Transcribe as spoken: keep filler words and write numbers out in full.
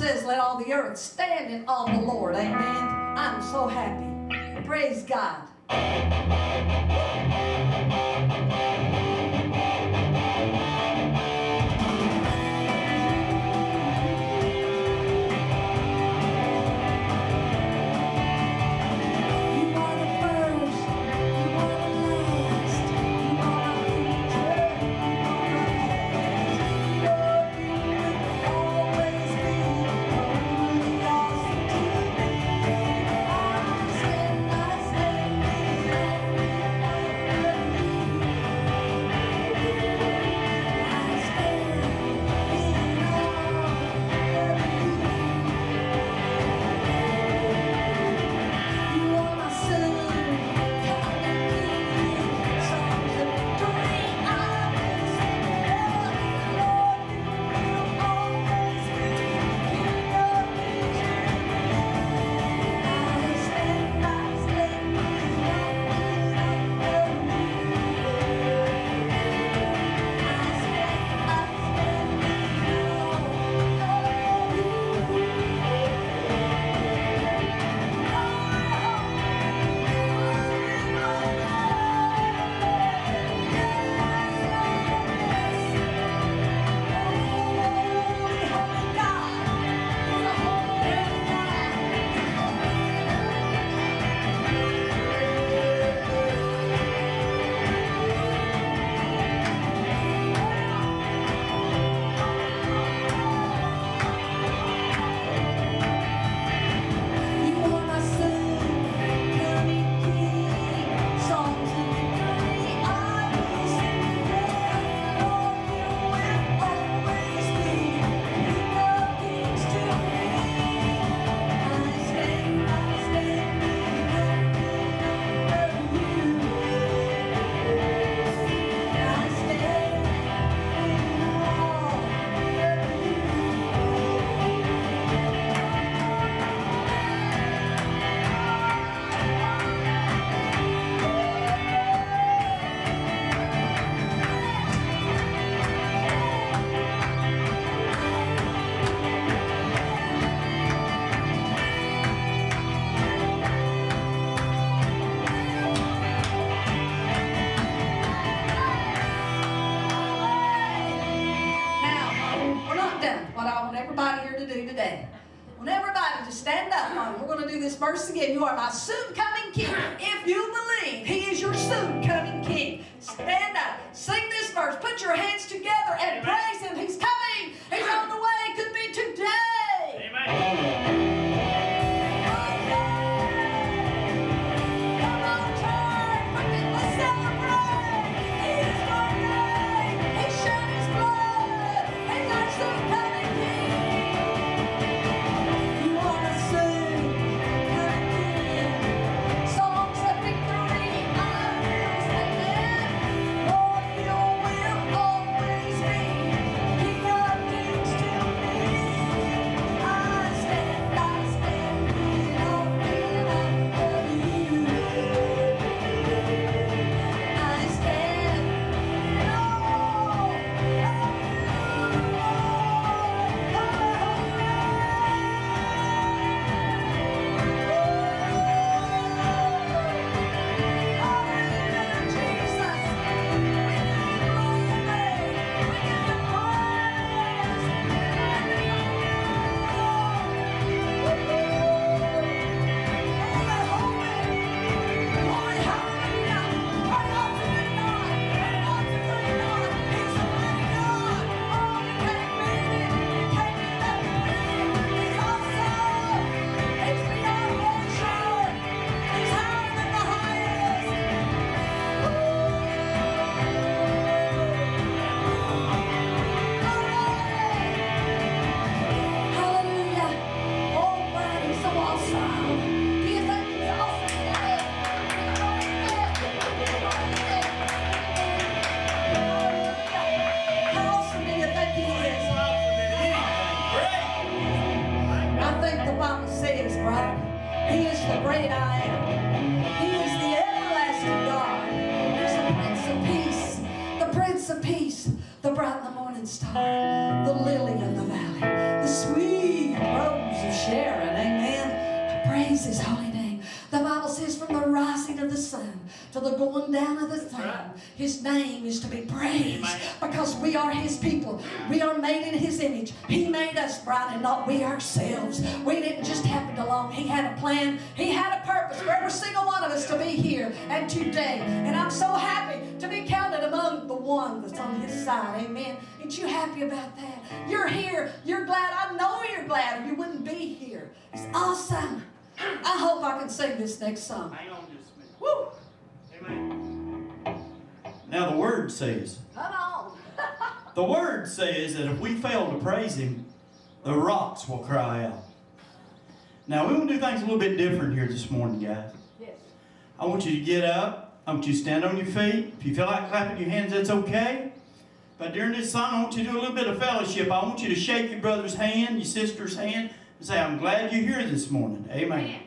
says, let all the earth stand in awe of the Lord. Amen. I'm so happy. Praise God. Verse again, you are my soon coming King. If you believe He is your soon coming King, stand up, sing this verse, put your hands together and praise Him. He's coming. He's on the way. It could be today. Amen. Songs of victory, I will the going down of the same. His name is to be praised because we are His people. We are made in His image. He made us, Brian, and not we ourselves. We didn't just happen along. He had a plan. He had a purpose for every single one of us to be here and today. And I'm so happy to be counted among the one that's on His side. Amen. Ain't you happy about that? You're here. You're glad. I know you're glad or you wouldn't be here. It's awesome. I hope I can sing this next song. Hang on just a minute. Woo! Amen. Now the Word says, Come on. the Word says that if we fail to praise Him, the rocks will cry out. Now we want to do things a little bit different here this morning, guys. Yes. I want you to get up. I want you to stand on your feet. If you feel like clapping your hands, that's okay. But during this song, I want you to do a little bit of fellowship. I want you to shake your brother's hand, your sister's hand, and say, I'm glad you're here this morning. Amen.